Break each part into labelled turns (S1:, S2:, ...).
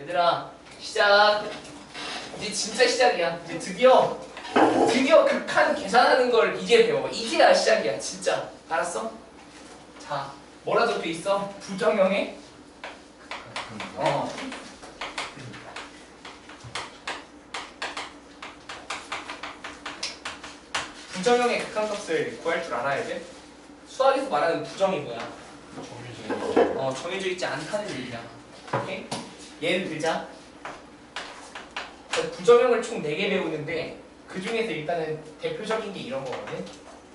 S1: 얘들아 시작. 이제 진짜 시작이야. 이제 드디어 극한 계산하는 걸 이제 배워. 이제야 시작이야 진짜. 알았어? 자 뭐라 적혀 있어? 부정형의 부정형의 극한값을 구할 줄 알아야 돼. 수학에서 말하는 부정이 뭐야? 정해져 있지 않다는 얘기야. 오케이? 예를 들자. 부정형을 총 4개 배우는데 그 중에서 일단은 대표적인 게 이런 거거든.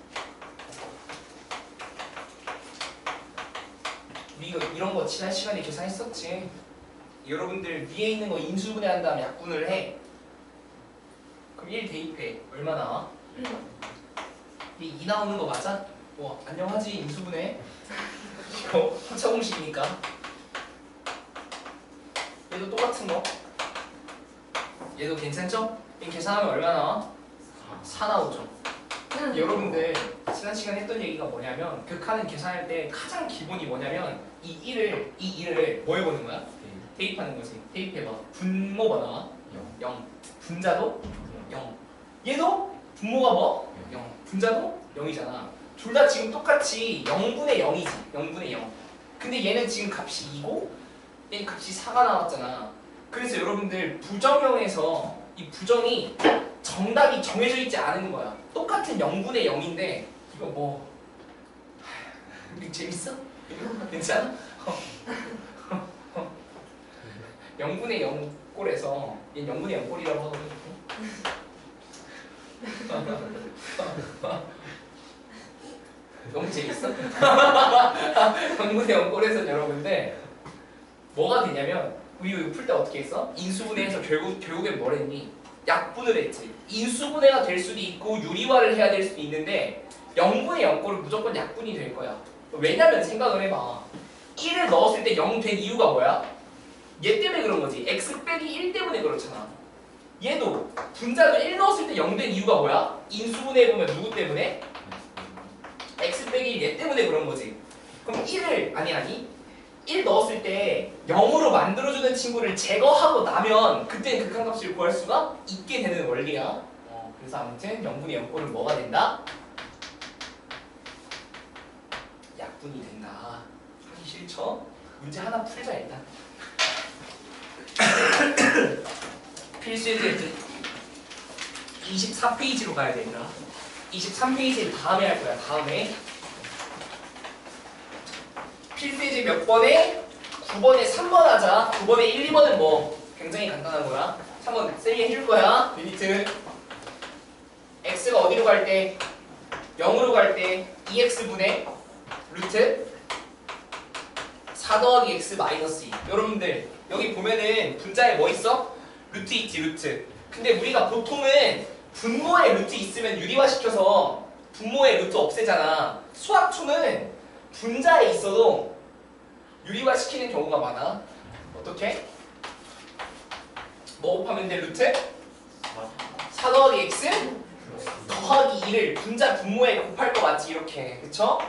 S1: 우리가 이런 거 지난 시간에 계산했었지. 여러분들 위에 있는 거 인수분해한 다음에 약분을 해. 그럼 1 대입해. 얼마 나와? 2 나오는 거 맞아? 안녕하지 인수분해. 이거 합차 공식이니까. 얘도 똑같은 거. 얘도 괜찮죠? 계산하면 얼마 나와? 4 나오죠. 여러분들 지난 시간에 했던 얘기가 뭐냐면 극한은 계산할 때 가장 기본이 뭐냐면 이 1을 뭐 해보는 거야? 대입하는 거지. 대입해봐. 분모가 나와? 0. 분자도 0. 얘도 분모가 뭐? 0. 분자도 0이잖아. 둘 다 지금 똑같이 0분의 0이지. 0분의 0. 근데 얘는 지금 값이 2고 얘는 값이 4가 나왔잖아. 그래서 여러분들 부정형에서 이 부정이 정답이 정해져 있지 않은 거야. 똑같은 0분의 0인데 이거 뭐 이거 재밌어? 괜찮아? 0분의 0 꼴에서 얘는 0분의 0 꼴이라고 하거든. 너무 재밌어? 0분의 0 꼴에서 여러분들 뭐가 되냐면 우리 이거 풀 때 어떻게 했어? 인수분해해서 결국엔 뭘 했니? 약분을 했지. 인수분해가 될 수도 있고 유리화를 해야 될 수도 있는데 0분의 0 꼴은 무조건 약분이 될 거야. 왜냐면 생각을 해봐. 1을 넣었을 때 0 된 이유가 뭐야? 얘 때문에 그런 거지. x 빼기 1 때문에 그렇잖아. 얘도 분자도 1 넣었을 때 0 된 이유가 뭐야? 인수분해해보면 누구 때문에? x 빼기 1 얘 때문에 그런 거지. 그럼 1을 아니 1 넣었을 때 0으로 만들어주는 친구를 제거하고 나면 그때는 극한값을 구할 수가 있게 되는 원리야. 그래서 아무튼 0분의 0꼴은 뭐가 된다? 약분이 된다. 하기 싫죠? 문제 하나 풀자 일단. 필수의 테스트 24페이지로 가야 되니까 23페이지를 다음에 할 거야. 다음에 필수의 몇 번에? 9번에 3번 하자. 9번에 1, 2번은 뭐 굉장히 간단한 거야. 3번 쌤이 해줄 거야. 유니트 x가 어디로 갈 때? 0으로 갈 때 2x분의 루트 4 더하기 x 마이너스 2. 여러분들 여기 보면은 분자에 뭐 있어? 루트 있지 루트. 근데 우리가 보통은 분모에 루트 있으면 유리화시켜서 분모에 루트 없애잖아. 수학초는 분자에 있어도 유리화시키는 경우가 많아. 어떻게? 뭐 곱하면 돼? 루트? 4 더하기 x 더하기 2를 분자 분모에 곱할 거 맞지? 이렇게. 그쵸?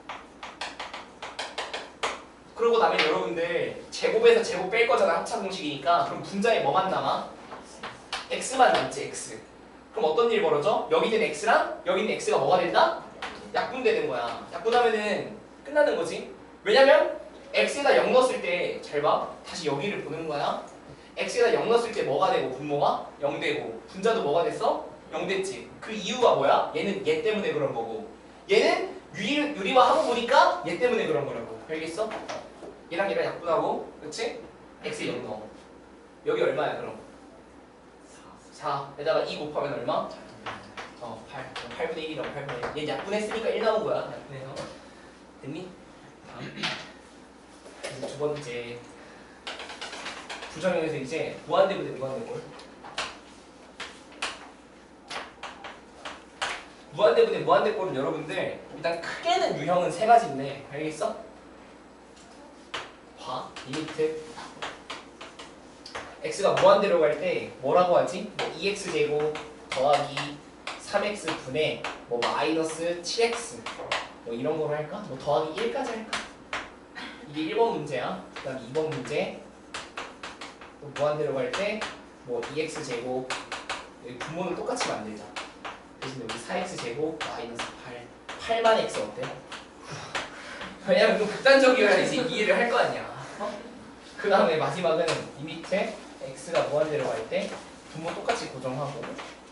S1: 그러고 나면 여러분들 제곱에서 제곱 뺄 거잖아. 합차 공식이니까. 그럼 분자에 뭐만 남아? x만 남지 x. 그럼 어떤 일이 벌어져? 여기 있는 x랑 여기 있는 x가 뭐가 된다? 약분되는 거야. 약분하면은 끝나는 거지. 왜냐면 x에다 0 넣었을 때 잘 봐. 다시 여기를 보는 거야. x에다 0 넣었을 때 뭐가 되고 분모가 0 되고 분자도 뭐가 됐어? 0 됐지. 그 이유가 뭐야? 얘는 얘 때문에 그런 거고 얘는 유리화하고 보니까 얘 때문에 그런 거라고. 알겠어? 얘랑 얘랑 약분하고 그렇지? x에 0 넣어. 여기 얼마야 그럼? 4. 에다가 2 곱하면 얼마? 8. 8분의 1이라고 8분의 1. 얘 약분했으니까 1 나온 거야. 약분해서. 됐니? 그래서 두 번째 부정형에서 이제 무한대분의 무한대꼴. 무한대분의 무한대꼴은 여러분들 일단 크게는 유형은 3가지인데 알겠어? 봐. 리미트 x가 무한대로 갈 때 뭐라고 하지? 뭐 2x제곱 더하기 3x분의 뭐 마이너스 7x 뭐 이런 거로 할까? 뭐 더하기 1까지 할까? 이게 1번 문제야. 그 다음에 2번 문제 또 무한대로 갈 때 뭐 2x 제곱 여기 분모는 똑같이 만들자. 대신 여기 4x 제곱 마이너스 8 8만 x 어때? 왜냐면 좀 극단적이어야지 이해를 할 거 아니야. 그 다음에 마지막은 이 밑에 x가 무한대로 갈 때 분모 똑같이 고정하고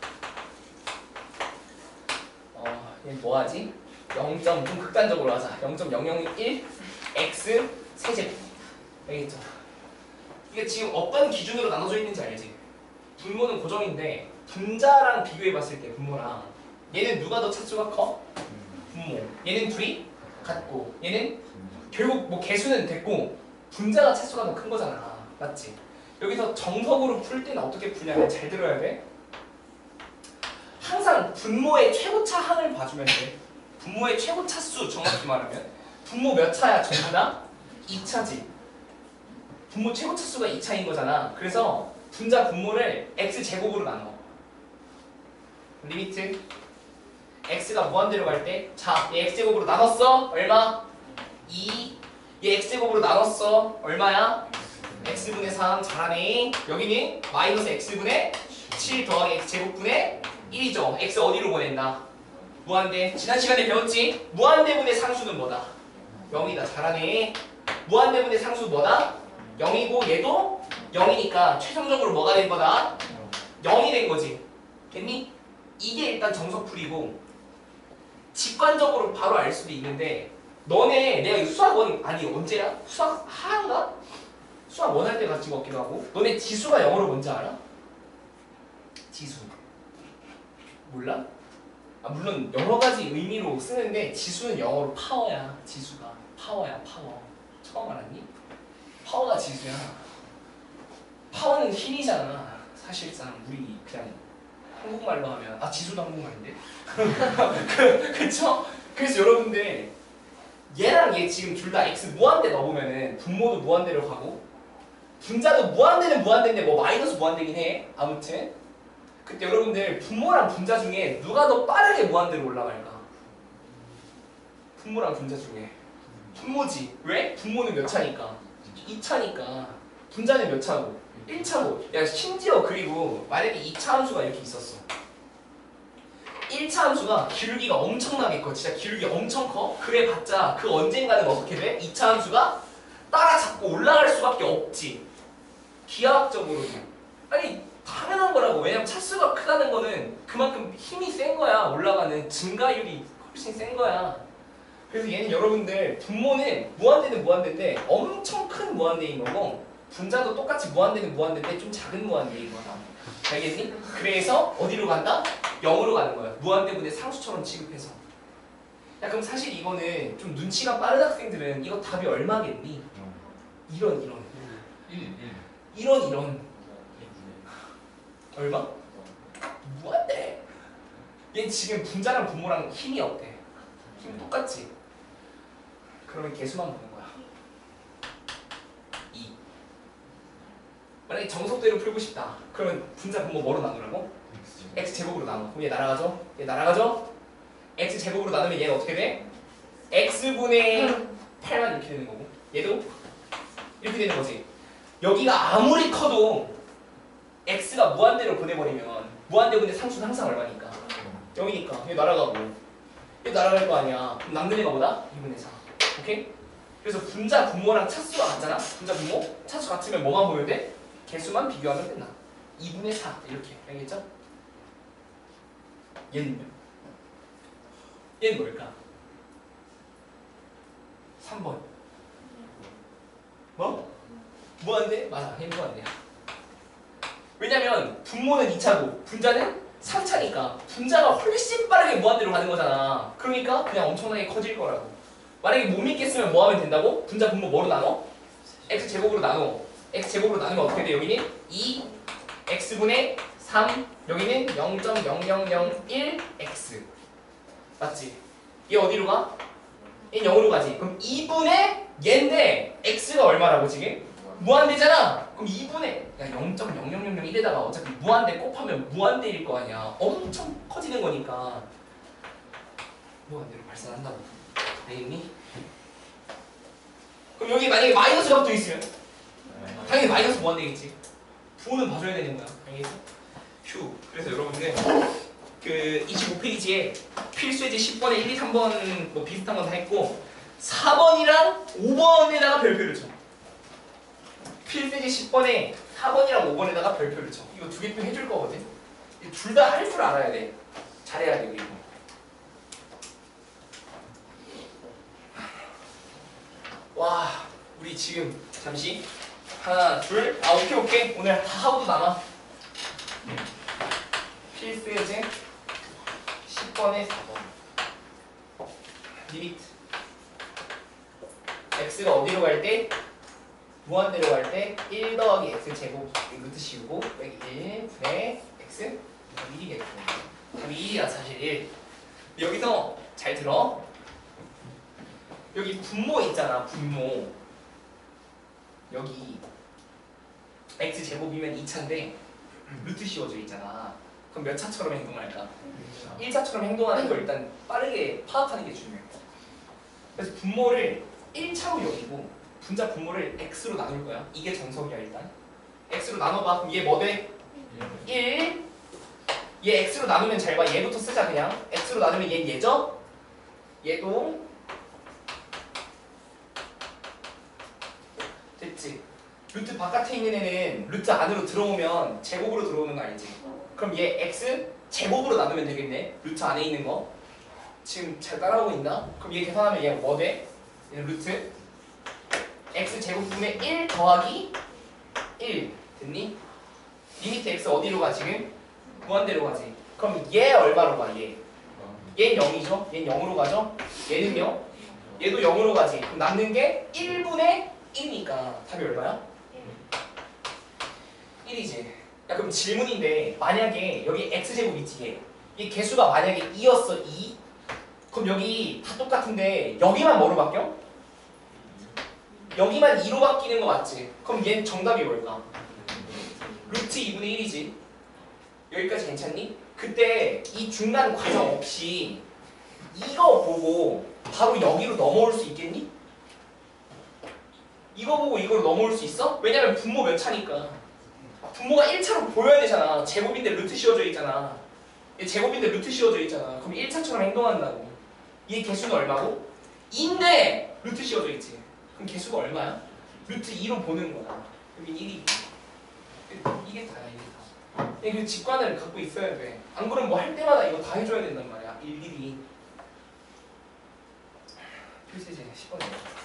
S1: 얘는 뭐하지? 0. 좀 극단적으로 하자. 0.001 x 세제곱. 알겠죠? 이게 지금 어떤 기준으로 나눠져 있는지 알지? 분모는 고정인데 분자랑 비교해 봤을 때 분모랑 얘는 누가 더 차수가 커? 분모. 얘는 둘이 같고 얘는 결국 뭐 개수는 됐고 분자가 차수가 더 큰 거잖아. 맞지? 여기서 정석으로 풀 때는 어떻게 풀냐면 잘 들어야 돼. 항상 분모의 최고차 항을 봐주면 돼. 분모의 최고차 수 정확히 말하면 분모 몇 차야 전부 다? 2차지. 분모 최고차 수가 2차인 거잖아. 그래서 분자 분모를 x제곱으로 나눠. 리미트 x가 무한대로 갈 때 자, 얘 x제곱으로 나눴어? 얼마? 2. 얘 x제곱으로 나눴어? 얼마야? x분의 3 잘하네. 여기는 마이너스 x분의 7 더하기 x제곱분의 1이죠. x 어디로 보냈나? 무한대. 지난 시간에 배웠지? 무한대분의 상수는 뭐다? 0이다. 잘하네. 무한대분의 상수 뭐다? 0이고 얘도 0이니까 최종적으로 뭐가 된 거다? 0이 된 거지. 됐니? 이게 일단 정석풀이고 직관적으로 바로 알 수도 있는데 너네 내가 수학원 아니 언제야? 수학 하한가? 수학 원할 때 같이 먹기도 하고 너네 지수가 영어로 뭔지 알아? 지수 몰라? 아 물론 여러 가지 의미로 쓰는데 지수는 영어로 파워야. 지수가 파워야. 파워. 처음 알았니? 파워가 지수야. 파워는 힘이잖아. 사실상 우리 그냥 한국말로 하면 지수도 한국말인데 그쵸? 그래서 여러분들 얘랑 얘 지금 둘 다 x 무한대 넣어보면은 분모도 무한대로 가고 분자도 무한대는 무한대인데 뭐 마이너스 무한대긴 해. 아무튼 그때 여러분들 분모랑 분자 중에 누가 더 빠르게 무한대로 올라갈까? 분모랑 분자 중에 분모지. 왜? 분모는 몇 차니까? 2차니까. 분자는 몇 차고? 1차고. 야 심지어 그리고 만약에 2차 함수가 이렇게 있었어. 1차 함수가 기울기가 엄청나게 커. 진짜 기울기 엄청 커. 그래봤자 그 언젠가는 어떻게 돼? 2차 함수가 따라잡고 올라갈 수밖에 없지. 기하학적으로도. 아니 당연한 거라고. 왜냐면 차수가 크다는 거는 그만큼 힘이 센 거야. 올라가는 증가율이 훨씬 센 거야. 그래서 얘는 여러분들 분모는 무한대는 무한대인데 엄청 큰 무한대인 거고 분자도 똑같이 무한대는 무한대인데 좀 작은 무한대인 거다. 알겠니? 그래서 어디로 간다? 0으로 가는 거야. 무한대분의 상수처럼 취급해서. 야 그럼 사실 이거는 좀 눈치가 빠른 학생들은 이거 답이 얼마겠니? 이런 얼마? 무한대. 얘는 지금 분자랑 분모랑 힘이 어때? 힘 똑같지? 그러면 개수만 보는 거야. 2. 만약에 정석대로 풀고 싶다. 그러면 분자 분모 뭐로 나누라고? x제곱으로 나눠. 그럼 얘 날아가죠? 얘 날아가죠? x제곱으로 나누면 얘는 어떻게 돼? x분의 8만 이렇게 되는 거고 얘도 이렇게 되는 거지. 여기가 아무리 커도 x가 무한대로 보내버리면 무한대분의 상수는 항상 얼마니까? 0이니까 얘 날아가고 얘 날아갈 거 아니야. 그럼 남는 애가 뭐다? 2분의 4. 오케이? 그래서 분자 분모랑 차수가 같잖아? 분자 분모? 차수 같으면 뭐만 보면 돼? 개수만 비교하면 끝나. 2분의 4 이렇게. 알겠죠? 얘는요? 얘는 뭘까? 3번. 뭐? 무한대? 맞아. 얘는 무한대야. 왜냐면 분모는 2차고 분자는 3차니까 분자가 훨씬 빠르게 무한대로 가는 거잖아. 그러니까 그냥 엄청나게 커질 거라고. 만약에 못 믿겠으면 뭐 하면 된다고? 분자 분모 뭐로 나눠? x제곱으로 나눠. x제곱으로 나누면 어떻게 돼? 여기는 2 x분의 3 여기는 0.0001x 맞지? 얘 어디로 가? 얘 0으로 가지. 그럼 2분의 얘인데 x가 얼마라고 지금? 무한대잖아. 그럼 2분의 0.0001에다가 어차피 무한대 곱하면 무한대일 거 아니야. 엄청 커지는 거니까 무한대로 발산한다고. 알겠니? 그럼 여기 만약에 마이너스가 붙어 있으면 당연히 마이너스 무한대겠지. 주어는 봐줘야 되는 거야. 알겠어? 휴. 그래서 여러분들 그 25페이지에 필수예제 10번에 1, 2, 3번 뭐 비슷한 건 다 했고 4번이랑 5번에다가 별표를 쳐. 필수예제 10번에 4번이랑 5번에다가 별표를 쳐. 이거 두 개 또 해줄 거거든. 둘 다 할 줄 알아야 돼. 잘해야 돼, 그리고. 와, 우리 지금 잠시 하나, 둘, 오케이, 오케이. 오늘 다 하고도 남아. 필수예제 10번에 4번. 리미트. x가 어디로 갈 때? 무한대로 갈 때 1 더하기 x 제곱 루트 씌우고 빼기 1 분의 x 1이겠고 답이 1이야 사실 1. 여기서 잘 들어. 여기 분모 있잖아. 분모. 여기 x 제곱이면 2차인데 루트 씌워져 있잖아. 그럼 몇 차처럼 행동할까? 1차처럼 행동하는 걸 일단 빠르게 파악하는 게 중요해. 그래서 분모를 1차로 여기고 분자 분모를 x로 나눌 거야. 이게 정석이야 일단. x로 나눠봐. 그럼 얘 뭐 돼? 1. 얘 x로 나누면 잘 봐. 얘부터 쓰자 그냥. x로 나누면 얘는 얘죠? 얘도 됐지? 루트 바깥에 있는 애는 루트 안으로 들어오면 제곱으로 들어오는 거 알지? 그럼 얘 x 제곱으로 나누면 되겠네. 루트 안에 있는 거. 지금 잘 따라오고 있나? 그럼 얘 계산하면 얘 뭐 돼? 얘는 루트 x 제곱분의 1 더하기 1 됐니? 리미트 x 어디로 가 지금? 무한대로 가지. 그럼 얘 얼마로 가 얘? 얘는 0이죠? 얘는 0으로 가죠? 얘는요? 얘도 0으로 가지. 그럼 남는 게 1분의 1이니까 답이 얼마야? 1이지. 야 그럼 질문인데 만약에 여기 x제곱 있지 얘. 이 개수가 만약에 2였어 2. 그럼 여기 다 똑같은데 여기만 뭐로 바뀌어? 여기만 2로 바뀌는 거 맞지? 그럼 얘는 정답이 뭘까? 루트 2분의 1이지. 여기까지 괜찮니? 그때 이 중간 과정 없이 이거 보고 바로 여기로 넘어올 수 있겠니? 이거 보고 이거로 넘어올 수 있어? 왜냐면 분모 몇 차니까. 분모가 1차로 보여야 되잖아. 제곱인데 루트 씌워져 있잖아. 얘 제곱인데 루트 씌워져 있잖아. 그럼 1차처럼 행동한다고. 얘 개수는 얼마고? 2인데 루트 씌워져 있지. 그럼 개수가 얼마야? 루트 2로 보는 거야. 여긴 1이고. 이게 다야, 이게 다. 그 직관을 갖고 있어야 돼. 안 그러면 뭐 할 때마다 이거 다 해줘야 된단 말이야. 일일이. 필수제 10번에.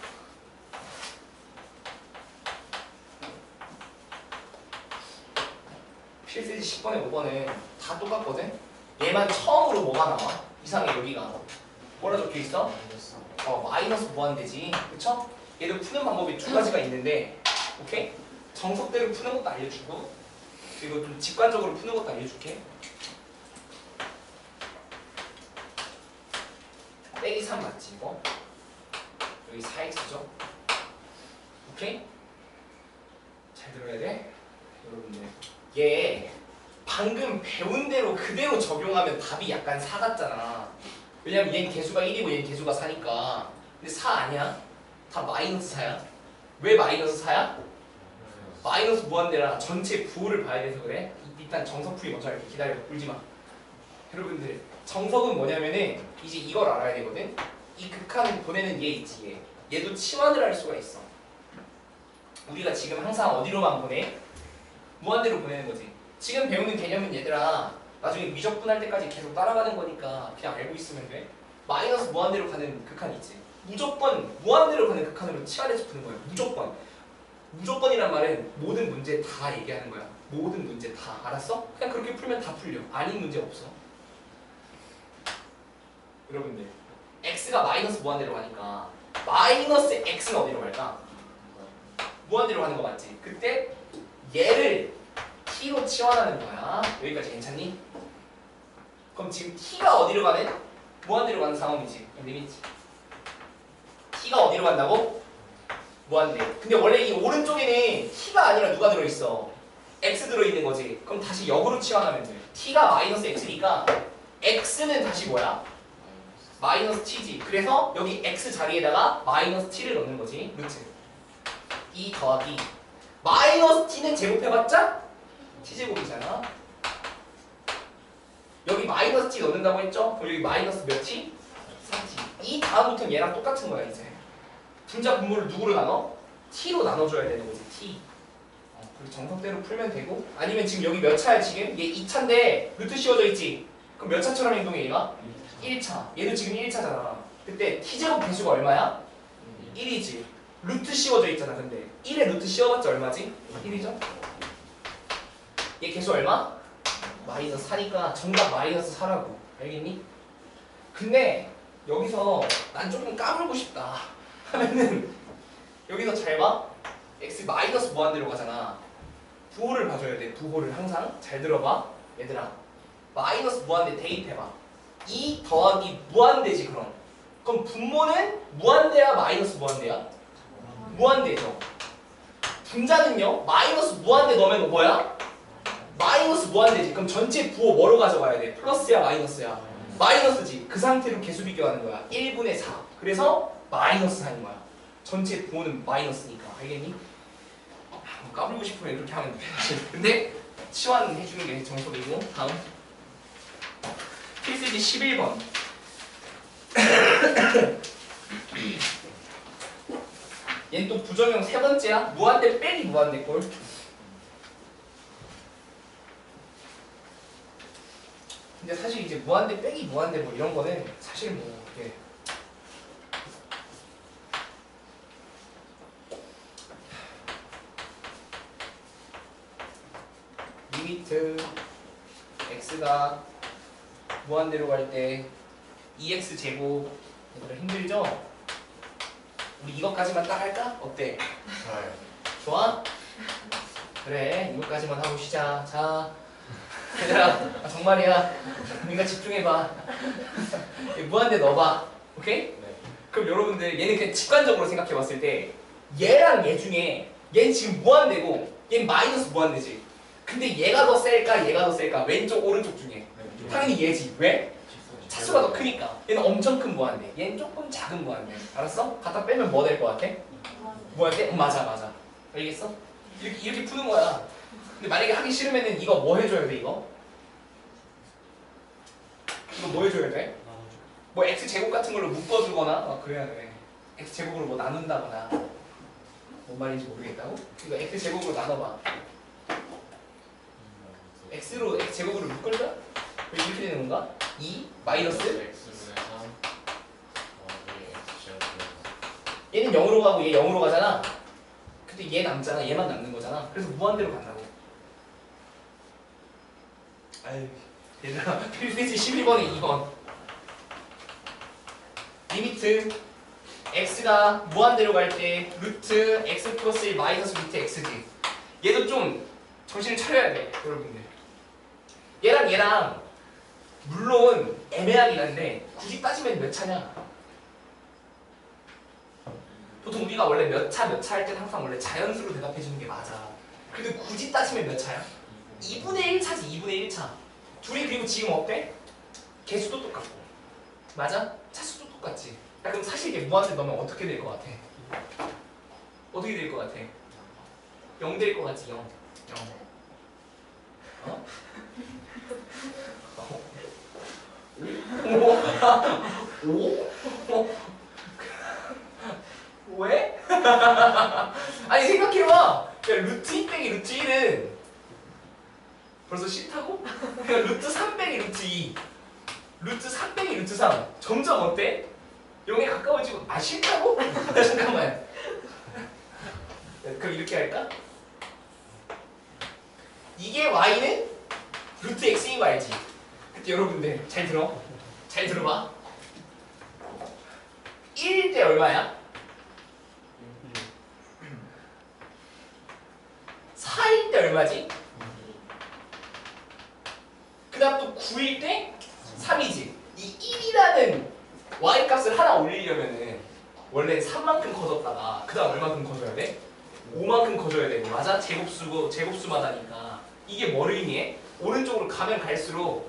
S1: 필수제 10번에 5번은 다 똑같거든? 얘만 처음으로 뭐가 나와? 이상해 여기가. 뭐라 적혀있어? 마이너스 무한대지. 그쵸? 얘도 푸는 방법이 두 가지가 있는데 오케이? 정석대로 푸는 것도 알려주고 그리고 좀 직관적으로 푸는 것도 알려줄게. 빼기 3 맞지 이거? 여기 4x죠? 오케이? 잘 들어야 돼? 여러분들 얘 방금 배운 대로 그대로 적용하면 답이 약간 4 같잖아. 왜냐면 얘는 개수가 1이고 얘는 개수가 4니까. 근데 4 아니야? 다 마이너스 4야. 왜 마이너스 4야? 마이너스 무한대라 전체 부호를 봐야 돼서 그래. 일단 정석풀이 먼저 할게. 기다려. 울지마. 여러분들 정석은 뭐냐면은 이제 이걸 알아야 되거든. 이 극한 보내는 얘 있지 얘. 얘도 치환을 할 수가 있어. 우리가 지금 항상 어디로만 보내? 무한대로 보내는 거지. 지금 배우는 개념은 얘들아 나중에 미적분할 때까지 계속 따라가는 거니까 그냥 알고 있으면 돼. 마이너스 무한대로 가는 극한 있지. 무조건 무한대로 가는 극한으로 치환해서 푸는 거야. 무조건. 무조건이란 말은 모든 문제 다 얘기하는 거야. 모든 문제 다. 알았어? 그냥 그렇게 풀면 다 풀려. 아닌 문제 없어. 여러분들 x가 마이너스 무한대로 가니까 마이너스 x는 어디로 갈까? 무한대로 가는 거 맞지? 그때 얘를 t로 치환하는 거야. 여기까지 괜찮니? 그럼 지금 t가 어디로 가네? 무한대로 가는 상황이지. 리미트. t가 어디로 간다고? 무한대. 근데 원래 이 오른쪽에는 t가 아니라 누가 들어있어? x 들어있는 거지. 그럼 다시 역으로 치환하면 돼. t가 마이너스 x니까 x는 다시 뭐야? 마이너스 t지. 그래서 여기 x 자리에다가 마이너스 t를 넣는 거지. 루트 2 더하기 마이너스 t는 제곱해봤자 t제곱이잖아. 여기 마이너스 t 넣는다고 했죠? 그럼 여기 마이너스 몇 t? 4t. 이 다음부터는 얘랑 똑같은 거야 이제. 분자 분모를 누구로 나눠? t로 나눠줘야 되는 거지 t. 그리고 정석대로 풀면 되고, 아니면 지금 여기 몇 차야 지금? 얘 2차인데 루트 씌워져 있지? 그럼 몇 차처럼 행동해 얘가? 1차. 얘도 지금 1차잖아. 그때 t제곱 배수가 얼마야? 1이지. 루트 씌워져 있잖아. 근데 1에 루트 씌워봤자 얼마지? 1이죠? 얘 개수 얼마? 마이너스 4니까 정답 마이너스 4라고. 알겠니? 근데 여기서 난 조금 까불고 싶다 하면은 여기서 잘 봐. x 마이너스 무한대로 가잖아. 부호를 봐줘야 돼. 부호를 항상. 잘 들어봐. 얘들아. 마이너스 무한대 대입해봐. 2 더하기 무한대지 그럼. 그럼 분모는 무한대야 마이너스 무한대야? 무한대죠. 분자는요? 마이너스 무한대 넣으면 뭐야? 마이너스 무한대지. 그럼 전체 부호 뭐로 가져가야 돼? 플러스야 마이너스야? 마이너스지. 그 상태로 개수 비교하는 거야. 1분의 4. 그래서 마이너스 하는 거야. 전체 부호는 마이너스니까. 알겠니? 까불고 싶으면 이렇게 하면 돼. 근데 치환해주는 게 정석이고. 다음 필수지 11번. 얘는 또 부정형 세 번째야. 무한대 빼기 무한대 꼴. 근데 사실 이제 무한대 빼기 무한대 뭐 이런 거는 사실 뭐 이게 리미트 x가 무한대로 갈 때 2x 제곱. 얘들아 힘들죠? 우리 이것까지만 딱 할까? 어때?
S2: 좋아요.
S1: 좋아? 그래 이것까지만 하고 쉬자. 자 얘들아 정말이야. 그러니까 집중해봐. 무한대 넣어봐. 오케이?
S2: 네.
S1: 그럼 여러분들 얘는 그냥 직관적으로 생각해봤을 때 얘랑 얘 중에 얘는 지금 무한대고 얘는 마이너스 무한대지. 근데 얘가 더 셀까 얘가 더 셀까? 왼쪽 오른쪽 중에 당연히 얘지. 왜? 차수가 더 크니까. 얘는 엄청 큰 무한대. 얘는 조금 작은 무한대. 알았어? 갖다 빼면 뭐 될 것 같아? 무한대? 맞아 맞아. 알겠어? 이렇게 푸는 거야. 근데 만약에 하기 싫으면은 이거 뭐 해줘야 돼 이거? 이거 뭐 해줘야 돼? 뭐 x제곱 같은 걸로 묶어주거나 막 그래야 돼. x제곱으로 뭐 나눈다거나. 뭔 말인지 모르겠다고? 이거 x제곱으로 나눠봐. x로 x제곱으로 묶을까? 이렇게 되는 건가? 2 마이너스
S2: x분의 3
S1: 얘는 0으로 가고 얘 0으로 가잖아. 근데 얘 남잖아. 얘만 남는 거잖아. 그래서 무한대로 간다고. 아유 얘들아 필수지 12번에 2번. 리미트 x가 무한대로 갈 때 루트 x 플러스 1 마이너스 루트 x지. 얘도 좀 정신을 차려야 돼 여러분들. 얘랑 물론 애매하긴 한데 굳이 따지면 몇 차냐? 보통 우리가 원래 몇 차 할 때 항상 원래 자연수로 대답해 주는 게 맞아. 근데 굳이 따지면 몇 차야? 2분의 1차지. 2분의 1차. 둘이 그리고 지금 어때? 개수도 똑같고 맞아? 차수도 똑같지. 야, 그럼 사실 이게 무한대 넣으면 어떻게 될 것 같아? 어떻게 될 것 같아? 0 될 것 같지? 0 어? 오? 왜? 아니 생각해봐. 야, 루트 2 빼기 루트 1은 벌써 싫다고? 그냥 루트 3 빼기 루트 2 루트 3 빼기 루트 3 점점 어때? 0에 가까워지고 싫다고? 잠깐만. 그럼 이렇게 할까? 이게 y는 루트 x인 거 알지? 그때 여러분들 잘 들어. 잘 들어봐. 1 대 얼마야? 4일 때 얼마지? 그 다음 또 9일 때 3이지. 이 1이라는 y값을 하나 올리려면은 원래 3만큼 커졌다가 그 다음 얼마큼 커져야 돼? 5만큼 커져야 되고 맞아? 제곱수마다니까. 이게 뭐를 의미해? 오른쪽으로 가면 갈수록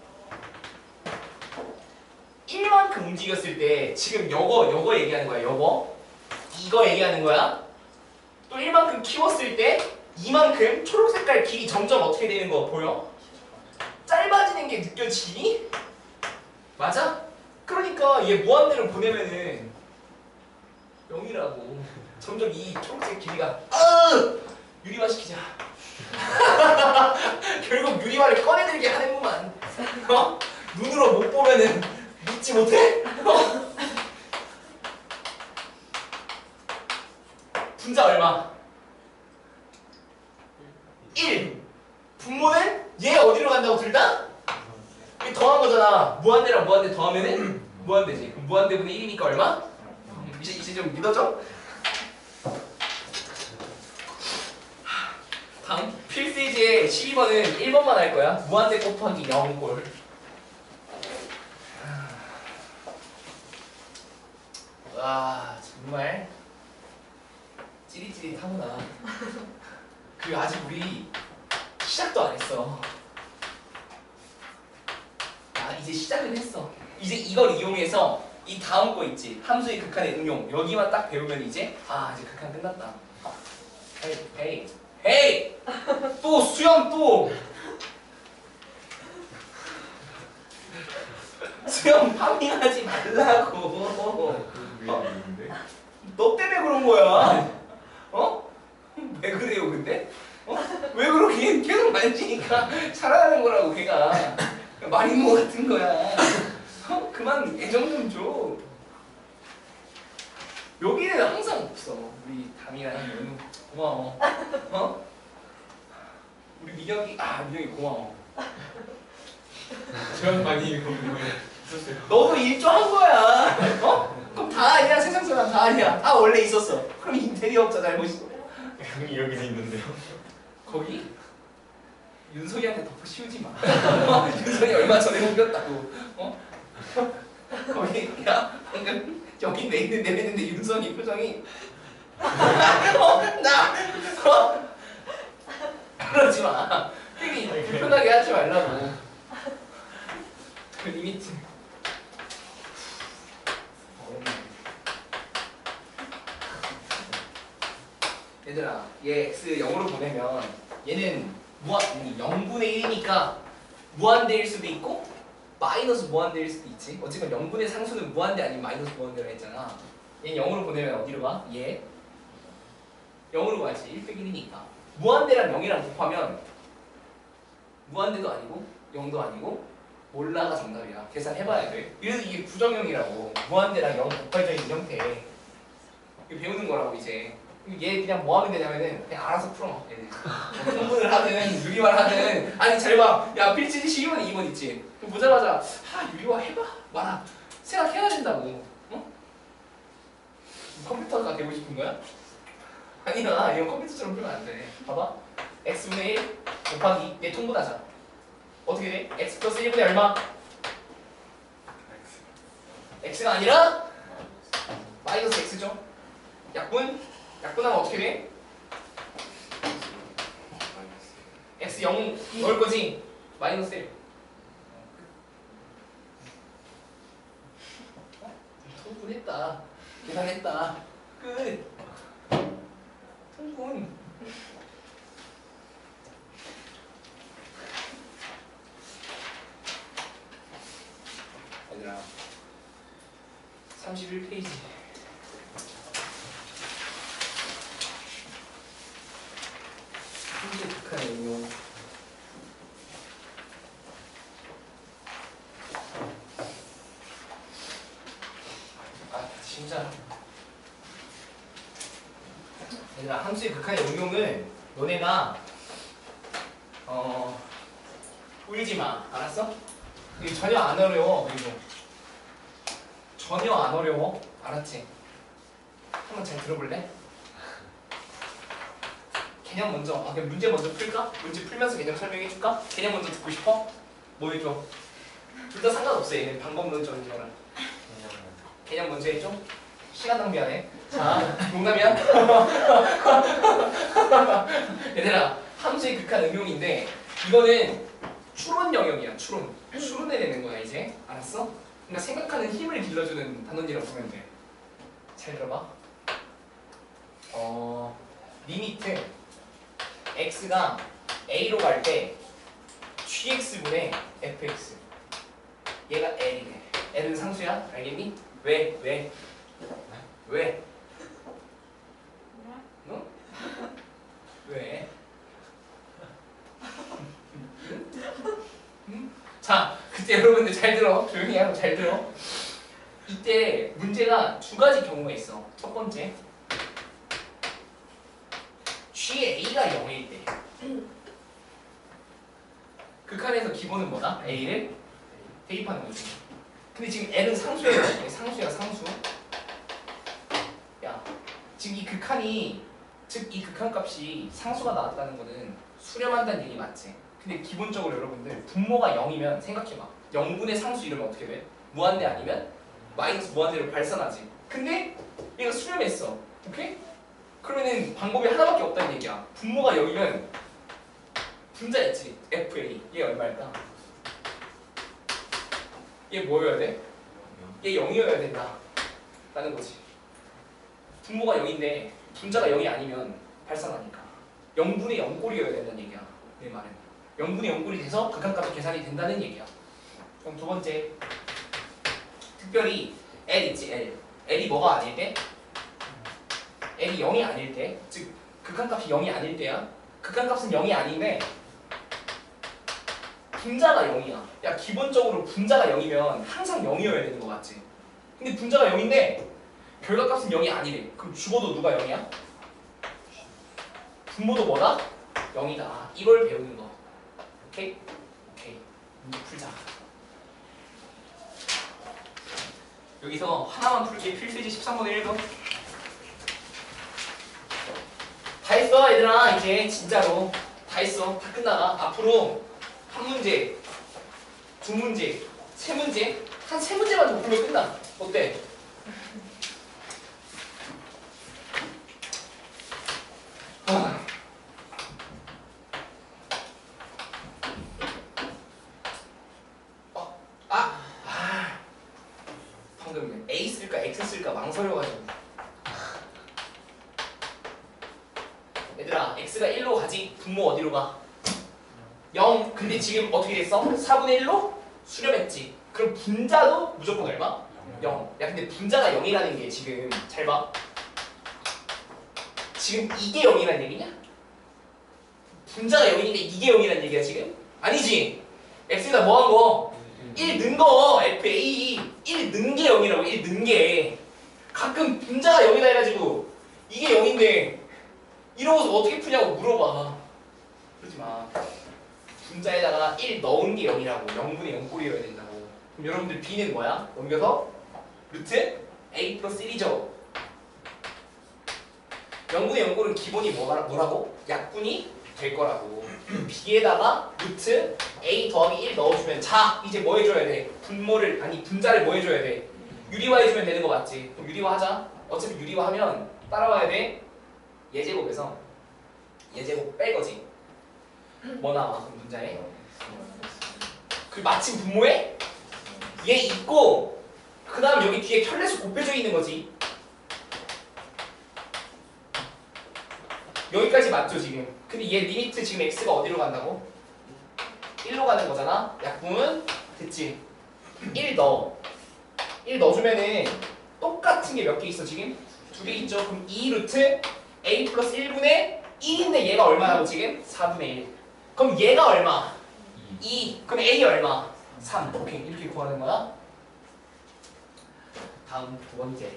S1: 1만큼 움직였을 때 지금 요거 얘기하는 거야. 이거 얘기하는 거야. 또 1만큼 키웠을 때 이만큼 초록 색깔 길이 점점 어떻게 되는 거 보여? 짧아지는 게 느껴지니? 맞아? 그러니까 얘 무한대로 보내면은 0이라고. 점점 이 초록색 길이가 유리화 시키자. 결국 유리화를 꺼내들게 하는구만. 어? 눈으로 못 보면은 믿지 못해? 어? 분자 얼마? 1. 분모는 얘 어디로 간다고 둘 다? 이게 더한 거잖아. 무한대랑 무한대 더하면은 무한대지. 그럼 무한대분의 1이니까 얼마? 이제 좀 믿어져? 다음 필수이지의 12번은 1번만 할 거야. 무한대 곱하기 0꼴. 와 정말 찌릿찌릿하구나. 그 아직 우리 시작도 안 했어. 아 이제 시작은 했어. 이제 이걸 이용해서 이 다음 거 있지. 함수의 극한의 응용. 여기만 딱 배우면 이제 이제 극한 끝났다. 헤이 헤이 또 수염 또 수염 파밍하지 말라고. 너 때문에 그런 거야. 어? 왜 그래요 근데? 왜 그러긴 계속 만지니까 살아나는 거라고 걔가. 마리모 같은 거야. 그만 애정 좀 줘. 여기는 항상 없어. 우리 담이랑 연우 고마워. 어? 우리 민혁이 민혁이 고마워.
S2: 저형 많이 읽어보고 있었어요.
S1: 너도 일조한 거야. 그럼 다 아니야. 세상 사람 다 아니야. 다 원래 있었어. 그럼 인테리어업자 잘못이고.
S2: 형이 여기는 있는데요.
S1: 거기? 윤석이한테 덮어 씌우지 마. 윤석이 얼마 전에 옮겼다고. 거기 야 방금 여기 내 있는데 했는데 윤석이 표정이 그러지 마. 되게 불편하게 하지 말라고. 그 리미트. 얘들아, 얘 x 0으로 보내면 얘는 0분의 1이니까 무한대일 수도 있고 마이너스 무한대일 수도 있지. 어쨌든 0분의 상수는 무한대 아니면 마이너스 무한대라 했잖아. 얘는 0으로 보내면 어디로 가? 얘 0으로 가지. 1 빼기 1이니까 무한대랑 0이랑 곱하면 무한대도 아니고 0도 아니고 몰라가 정답이야. 계산해봐야 돼. 그래서 이게 부정형이라고. 무한대랑 0 곱해져 있는 형태. 이거 배우는 거라고 이제. 얘 그냥 뭐 하면 되냐면은 그냥 알아서 풀어. 얘는 공부를 하든 유리화를 하든. 아니 잘 봐. 야 필지지 12번 2번 있지. 그럼 보자마자 유리화 해봐 마라 생각해야 된다고. 컴퓨터가 되고 싶은 거야? 아니야. 이거 컴퓨터처럼 풀면 안 돼. 봐봐. x분의 1 곱하기 얘 통분하자. 어떻게 돼? x 플러스 1분의 얼마? x가 아니라 마이너스 x죠. 약분하면 어떻게 돼? x 0 넣을 거지? 마이너스 1. 통분했다. 계산했다. 끝. 통분. 얘들아 31페이지. 함수의 극한의 응용. 진짜 얘들아 함수의 극한의 응용은 너네가 울지마. 알았어? 이게 전혀 안 어려워. 그리고 전혀 안 어려워. 알았지? 한번 잘 들어볼래? 개념 먼저 그냥 문제 먼저 풀까? 문제 풀면서 개념 설명해줄까? 개념 먼저 듣고 싶어? 뭐 해줘? 둘 다 상관없어. 얘는 방법론적인 거랑. 개념 먼저 해줘? 시간 낭비하네. 자, 농담이야? 얘들아 함수의 극한 응용인데 이거는 추론 영역이야. 추론에 내는 거야 이제. 알았어? 그러니까 생각하는 힘을 길러주는 단원이라고 보면 돼. 잘 들어봐. 리미트 x가 a로 갈 때 gx분의 fx 얘가 l이네. l은 상수야. 알겠니? 왜? 왜? 왜? 응? 왜? 응? 자, 그때 여러분들 잘 들어. 조용히 하고 잘 들어. 이때 문제가 두 가지 경우가 있어. 첫 번째, GA가 0일 때 극한에서 기본은 뭐다? A를 대입하는 거지. 근데 지금 L은 상수예요. 상수야, 상수. 야, 지금 이 극한이, 즉 이 극한값이 상수가 나왔다는 거는 수렴한다는 얘기 맞지? 근데 기본적으로 여러분들 분모가 0이면 생각해봐. 0분의 상수 이러면 어떻게 돼? 무한대 아니면 마이너스 무한대로 발산하지. 근데 얘가 수렴했어. 오케이? 그러면은 방법이 하나밖에 없다는 얘기야. 분모가 0이면 분자였지. FA. 얘 얼마일까? 얘 뭐여야 돼? 얘 0이어야 된다. 라는 거지. 분모가 0인데 분자가 0이 아니면 발산하니까 0분의 0꼴이어야 된다는 얘기야. 내 말은 0분의 0꼴이 돼서 극한값이 계산이 된다는 얘기야. 그럼 두 번째, 특별히 L 있지. L이 뭐가 아닐 때? L이 0이 아닐 때, 즉 극한값이 0이 아닐 때야. 극한값은 0이 아닌데 분자가 0이야. 야, 기본적으로 분자가 0이면 항상 0이어야 되는 거 맞지? 근데 분자가 0인데 결과값은 0이 아니래. 그럼 죽어도 누가 0이야? 분모도 뭐다? 0이다. 이걸 배우는 거. 오케이? 오케이. 문제 풀자. 여기서 하나만 풀게. 필수지 13번에 1번. 다 했어 얘들아. 이제 진짜로 다 했어. 다 끝나가. 앞으로 한 문제, 두 문제, 세 문제, 한 세 문제만 더 풀면 끝나. 어때? 방금 A 쓸까 X 쓸까 망설여가지고. 얘들아, X가 1로 가지. 분모 어디로 가? 0. 근데 지금 어떻게 됐어? 4분의 1로 수렴했지. 그럼 분자도 무조건 얼마? 0. 야, 근데 분자가 0이라는 게 지금 잘 봐. 지금 이게 0이라는 얘기냐? 분자가 0이니까 이게 0이라는 얘기야 지금? 아니지. X가 뭐 한 거? 1 넣은 거. FA 1 넣은 게 0이라고. 1 넣은 게. 가끔 분자가 0이다 해가지고 이게 0인데 이러고서 어떻게 푸냐고 물어봐. 그러지 마. 분자에다가 1 넣은 게 0이라고. 0분의 0꼴이어야 된다고. 그럼 여러분들 B는 뭐야? 넘겨서 루트 A 플러스 1이죠. 0분의 0꼴은 기본이 뭐라고? 약분이 될 거라고. B에다가 루트 A 더하기 1 넣어주면 자, 이제 뭐 해줘야 돼? 분모를, 아니 분자를 뭐 해줘야 돼? 유리화 해주면 되는 거 맞지? 그럼 유리화 하자. 어차피 유리화하면 따라와야 돼. 예제곱에서 예제곱 뺄 거지. 뭐 나와? 그럼 분자에 그 마침 분모에 얘 있고 그 다음 여기 뒤에 켤레수 곱해져 있는 거지. 여기까지 맞죠 지금? 근데 얘 리미트 지금 x가 어디로 간다고? 1로 가는 거잖아. 약분은 됐지? 1 넣어. 1 넣어주면은 똑같은 게 몇 개 있어 지금? 2개 있죠? 그럼 2 루트 a 플러스 1분의 1인데 얘가 얼마라고 지금? 4분의 1. 그럼 얘가 얼마? 2. 그럼 a 얼마? 3. 오케이, 이렇게 구하는 거야. 다음 두 번째.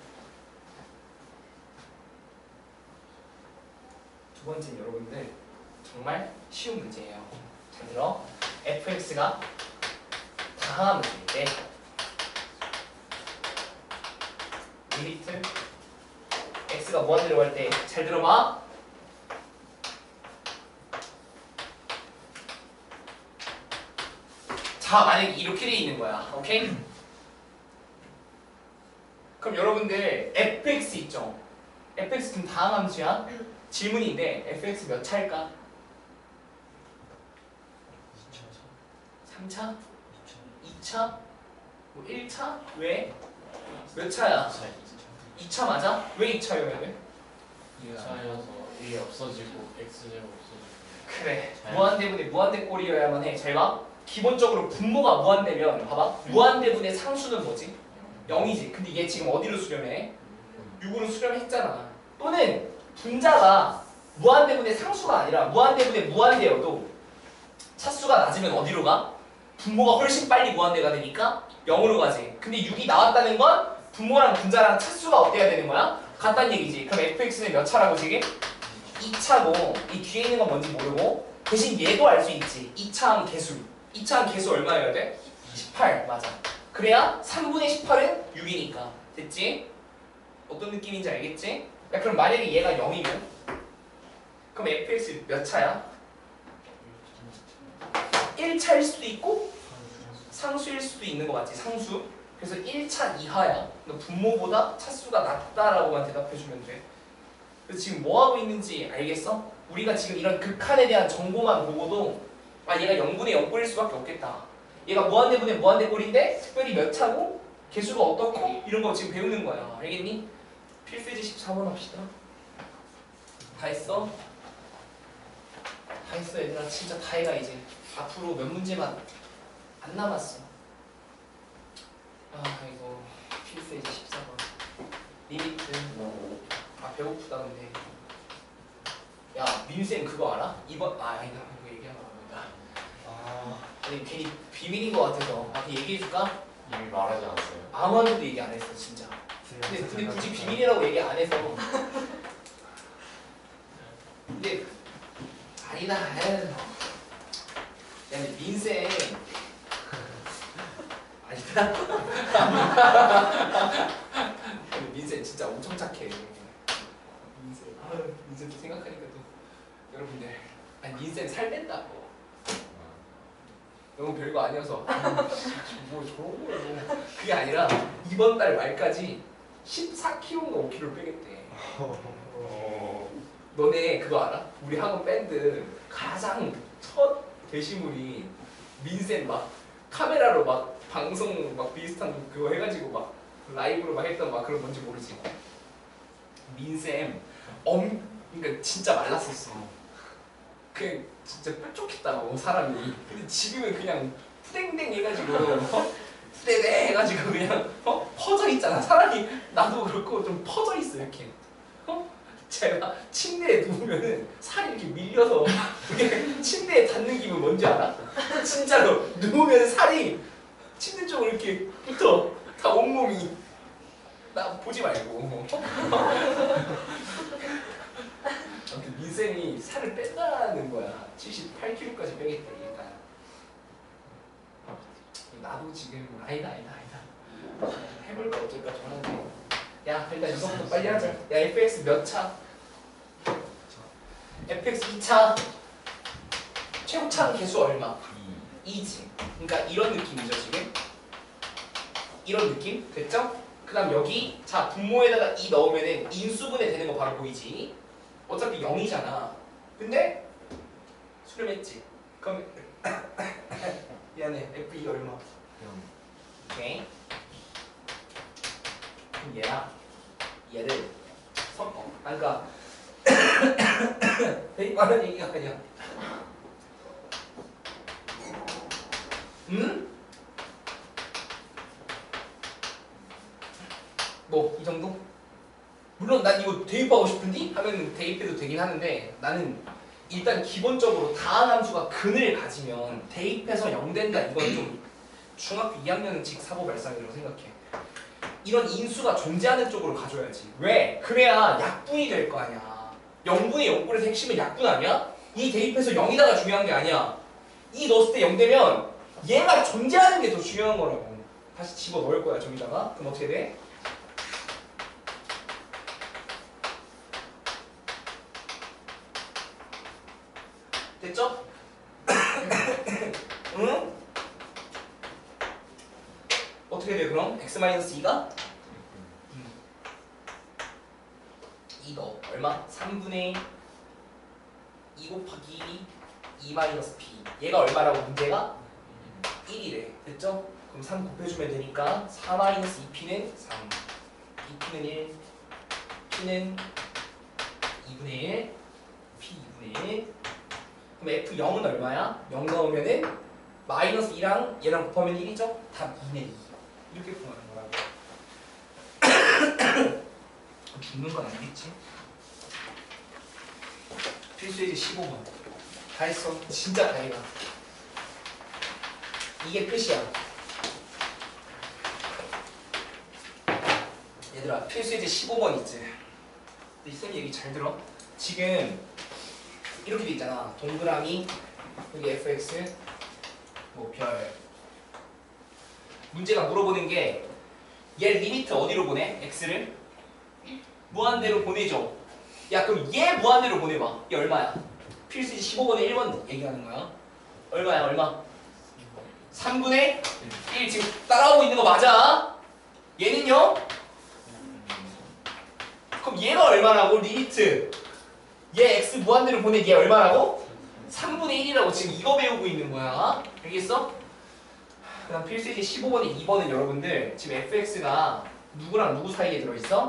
S1: 두 번째는 여러분들 정말 쉬운 문제예요. 잘 들어. fx가 다항한 문제인데 리미트 x가 무한대로 갈 때 잘 들어봐. 자, 만약에 이렇게 돼 있는 거야. 오케이? 그럼 여러분들 fx 있죠? fx 지금 다항함수야. 질문인데 fx 몇 차일까? 3차? 2차? 뭐 1차? 왜? 몇 차야? 2차 맞아? 왜 2차여야 돼?
S2: 이게 없어지고 x제곱 없어지고.
S1: 그래.
S2: 네.
S1: 무한대분의 무한대꼴이어야만 해. 잘 봐. 기본적으로 분모가 무한대면 봐봐. 무한대분의 상수는 뭐지? 0이지. 근데 얘 지금 어디로 수렴해? 6으로 수렴했잖아. 또는 분자가 무한대분의 상수가 아니라 무한대분의 무한대여도 차수가 낮으면 어디로 가? 분모가 훨씬 빨리 무한대가 되니까 0으로 가지. 근데 6이 나왔다는 건 분모랑 분자랑 차수가 어때야 되는 거야? 같다는 얘기지. 그럼 fx는 몇 차라고 지금? 2차고 이 뒤에 있는 건 뭔지 모르고 대신 얘도 알 수 있지. 2차항 개수. 2차항 개수 얼마여야 돼? 18. 맞아. 그래야 3분의 18은 6이니까. 됐지? 어떤 느낌인지 알겠지? 야, 그럼 만약에 얘가 0이면 그럼 fx 몇 차야? 1차일 수도 있고 상수일 수도 있는 거 맞지? 상수. 그래서 1차 이하야. 너 분모보다 차수가 낮다라고만 대답해주면 돼. 그래서 지금 뭐 하고 있는지 알겠어? 우리가 지금 이런 극한에 대한 정보만 보고도 아 얘가 0분의 0꼴일 수밖에 없겠다. 얘가 무한대분의 무한대꼴인데 특별히 몇 차고 개수가 어떻고 이런 거 지금 배우는 거야. 알겠니? 필수지 14번 합시다. 다 했어? 다 했어 얘들아. 진짜 다 해가 이제. 앞으로 몇 문제만 안 남았어. 아 이거 필수지 14번. 리미트. 아 배고프다 근데. 야 민쌤 그거 알아? 이번 아니다 이거 얘기하면 안 된다. 아니 괜히 비밀인 것 같아서 얘기해줄까?
S2: 이미 말하지 않았어요.
S1: 아무한테도 얘기 안 했어 진짜. 근데 굳이 비밀이라고 얘기 안 해서. 근데 아니다. 야 근데 민쌤 아니다. 근데 민쌤 진짜 엄청 착해. 민쌤 또 생각하니까 또 여러분들 아니 민쌤 살 뺀다고. 너무 별거 아니어서 뭐 저런 거예요. 그게 아니라 이번 달 말까지 14kg인가 5kg를 빼겠대. 너네 그거 알아? 우리 학원 밴드 가장 첫 게시물이 민쌤 막 카메라로 막 방송 막 비슷한 그거 해가지고 막 라이브로 막 했던 막 그런 뭔지 모르지. 민쌤 그러니까 진짜 말랐었어. 그냥 진짜 뾰족했다고 사람이. 근데 지금은 그냥 푸댕댕 해가지고 푸대대 해가지고 그냥 퍼져 있잖아. 사람이 나도 그렇고 좀 퍼져 있어 이렇게. 제가 침대에 누우면은 살이 이렇게 밀려서 그게 침대에 닿는 기분 뭔지 알아? 진짜로 누우면 살이 침대 쪽으로 이렇게 붙어. 다 온몸이. 나 보지 말고. 아무튼 민쌤이 살을 뺀다는 거야. 78kg까지 빼겠대 일단. 나도 지금 아니다. 해볼까 어쩔까 좀 하는데. 야 일단 이거부터 빨리 하자. 야 fx 몇 차? fx 2차. 최고차는 개수 얼마? 2지. 그러니까 이런 느낌이죠 지금. 이런 느낌? 됐죠? 그 다음 여기 자 분모에다가 2 넣으면은 인수분해 되는 거 바로 보이지? 어차피 0이잖아. 근데 수렴했지. 그럼 미안해. F2 얼마? 0. 오케이. 그럼 얘를 섞어. 그러니까 되게 많은 얘기가 아니야. 응? 뭐 이 정도? 물론 난 이거 대입하고 싶은디? 하면 대입해도 되긴 하는데 나는 일단 기본적으로 다항함수가 근을 가지면 대입해서 0 된다. 이건 좀 중학교 2학년은 직사고발상이라고 생각해. 이런 인수가 존재하는 쪽으로 가줘야지. 왜? 그래야 약분이 될 거 아니야. 0분의 0꼴에서 핵심은 약분 아니야? 이 대입해서 0이다가 중요한 게 아니야. 이 넣었을 때 0 되면 얘가 존재하는 게 더 중요한 거라고. 다시 집어 넣을 거야 저기다가. 그럼 어떻게 돼? 됐죠? 응? 어떻게 돼 그럼? x-2가? 2 넣어. 얼마? 3분의 2 곱하기 2-p. 얘가 얼마라고 문제가? 1이래. 됐죠? 그럼 3 곱해주면 되니까 4-2p는 3. 2p는 1. p는 2분의 1. 1. 그럼 F0은 얼마야? 0 넣으면은 마이너스 2랑 얘랑 곱하면 1이죠? 다 2네 2. 이렇게 구하는 거라고. 죽는 건 아니겠지? 필수예제 15번. 다 했어. 진짜 다 해가. 이게 끝이야. 얘들아, 필수예제 15번 있지? 근데 이 쌤이 얘기 잘 들어. 지금 이렇게 돼 있잖아. 동그라미, 여기 fx, 뭐 별. 문제가 물어보는 게 얘 리미트 어디로 보내? x를? 무한대로 보내죠. 야, 그럼 얘 무한대로 보내봐. 얘 얼마야? 필수지 15번에 1번 얘기하는 거야. 얼마야, 얼마? 3분의 1. 지금 따라오고 있는 거 맞아? 얘는요? 그럼 얘가 얼마라고? 리미트. 얘 x 무한대로 보내. 얘 얼마라고? 3분의 1이라고 지금 이거 배우고 있는 거야. 알겠어? 그 다음 필수지 15번에 2번은 여러분들 지금 fx가 누구랑 누구 사이에 들어있어?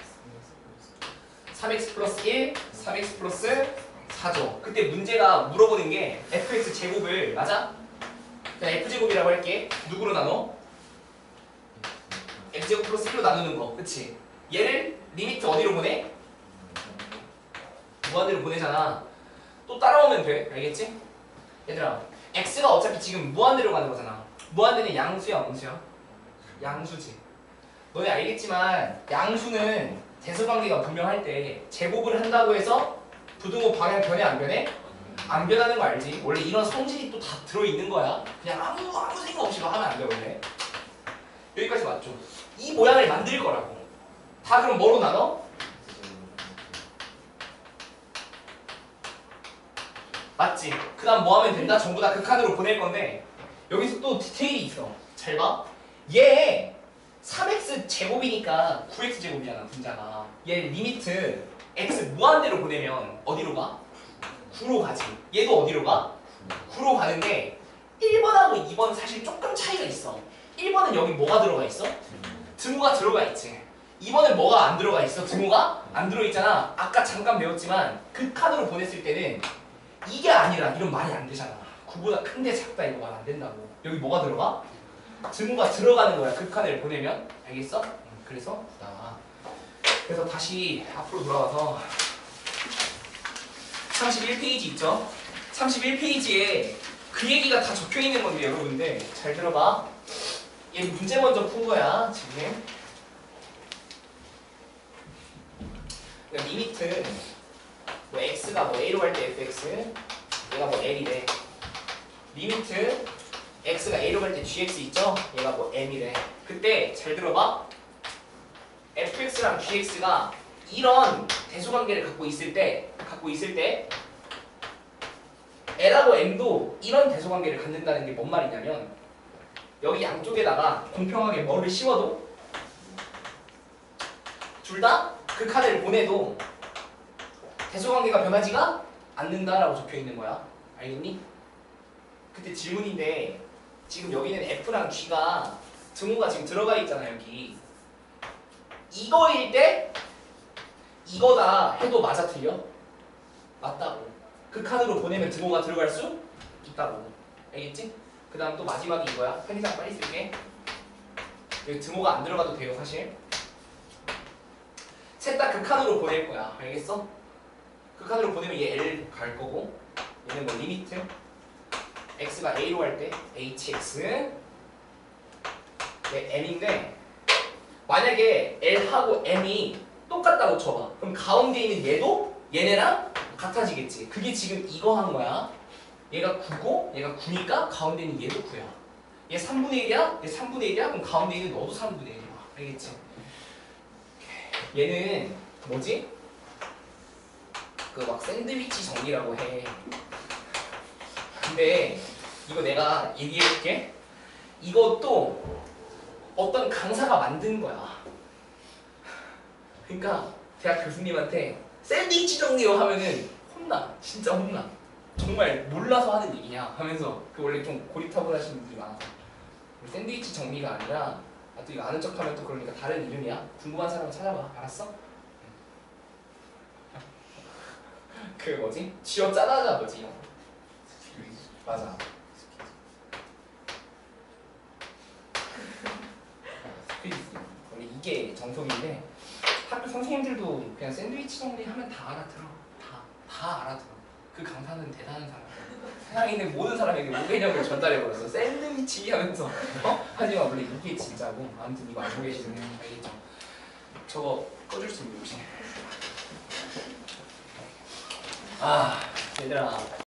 S1: 3x 플러스 1, 3x 플러스 4죠. 그때 문제가 물어보는 게 fx 제곱을, 맞아? 그냥 f제곱이라고 할게. 누구로 나눠? x제곱 플러스 1로 나누는 거. 그치? 얘를 리미트 어디로 보내? 무한대로 보내잖아. 또 따라오면 돼. 알겠지? 얘들아, x가 어차피 지금 무한대로 가는 거잖아. 무한대는 양수야, 음수야? 양수지. 너네 알겠지만 양수는 대소관계가 분명할 때 제곱을 한다고 해서 부등호 방향 변해 안 변해? 안 변하는 거 알지? 원래 이런 성질이 또 다 들어있는 거야. 그냥 아무 생각 없이 막 하면 안 돼, 원래. 여기까지 맞죠? 이 모양을 만들 거라고. 다 그럼 뭐로 나눠? 맞지? 그 다음 뭐 하면 된다? 전부 다 극한으로 보낼 건데 여기서 또 디테일이 있어. 잘 봐. 얘 3x 제곱이니까 9x 제곱이잖아, 분자가. 얘 리미트 x 무한대로 보내면 어디로 가? 9로 가지. 얘도 어디로 가? 9로 가는데 1번하고 2번 사실 조금 차이가 있어. 1번은 여기 뭐가 들어가 있어? 등호가 들어가 있지. 2번은 뭐가 안 들어가 있어? 등호가 안 들어있잖아. 아까 잠깐 배웠지만 극한으로 보냈을 때는 이게 아니라 이런 말이 안 되잖아. 9보다 큰데 작다 이거 말 안 된다고. 여기 뭐가 들어가? 등호가 들어가는 거야. 극한을 보내면. 알겠어? 그래서 그래서 다시 앞으로 돌아와서 31페이지 있죠? 31페이지에 그 얘기가 다 적혀 있는 건데 여러분들 잘 들어봐. 얘 문제 먼저 푼 거야 지금. 그러니까 리미트 뭐 x가 뭐 a로 갈 때 fx, 얘가 뭐 l이래. 리미트 x가 a로 갈 때 gx 있죠? 얘가 뭐 m이래. 그때 잘 들어봐. fx랑 gx가 이런 대소관계를 갖고 있을 때 l하고 m도 이런 대소관계를 갖는다는 게 뭔 말이냐면 여기 양쪽에다가 공평하게 뭐를 씌워도 둘 다 극한을 보내도 대소관계가 변하지가 않는다라고 적혀 있는 거야. 알겠니? 그때 질문인데 지금 여기는 F랑 G가 등호가 지금 들어가 있잖아. 여기 이거일 때 이거다 해도 맞아 틀려? 맞다고. 극한으로 보내면 등호가 들어갈 수 있다고. 알겠지? 그 다음 또 마지막이 이거야. 편의상 빨리 쓸게. 여기 등호가 안 들어가도 돼요 사실. 셋 다 극한으로 보낼 거야. 알겠어? 극한으로 보내면 얘 L 갈 거고 얘는 뭐 리미트 x가 a로 갈 때 hx 얘 m인데 만약에 L하고 m이 똑같다고 쳐봐. 그럼 가운데 있는 얘도 얘네랑 같아지겠지. 그게 지금 이거 한 거야. 얘가 9고 얘가 9니까 가운데 있는 얘도 9야. 얘 3분의 1이야? 얘 3분의 1이야? 그럼 가운데 있는 너도 3분의 1이야. 알겠지? 얘는 뭐지? 그 막 샌드위치 정리라고 해. 근데 이거 내가 얘기해줄게. 이것도 어떤 강사가 만든 거야. 그러니까 대학 교수님한테 샌드위치 정리요 하면은 혼나. 진짜 혼나. 정말 몰라서 하는 얘기냐 하면서 그 원래 좀 고리타분하신 분들이 많아서 샌드위치 정리가 아니라 또 이거 아는 척하면 또 그러니까 다른 이름이야. 궁금한 사람은 찾아봐. 알았어? 그 뭐지? 쥐어 짜다가 뭐지? 맞아. 원래 이게 정석인데 학교 선생님들도 그냥 샌드위치 정리 하면 다 알아들어. 다 알아들어. 그 강사는 대단한 사람. 세상에 있는 모든 사람에게 오개념을 전달해버렸어. 샌드위치 하면서. 하지만 원래 이게 진짜고. 아무튼 이거 알고 계시면 알겠죠? 저거 꺼줄 수 있는 혹시? 얘들아.